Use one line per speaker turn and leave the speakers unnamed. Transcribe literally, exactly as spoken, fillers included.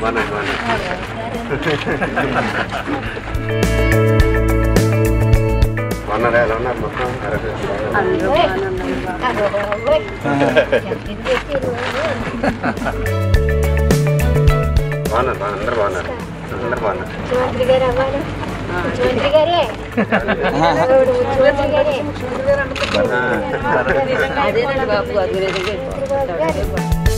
బాగున్నా బాగున్నా బాగున్నారా ఎలా ఉన్నారు మొత్తం బాగున్నారు బాగా అందరు బాగున్నారు అందరు బాగున్నారు
ముఖ్యమంత్రి గారు అవ్వాలి ముఖ్యమంత్రి గారే ముఖ్యమంత్రి గారే
అదేనండి బాబు అది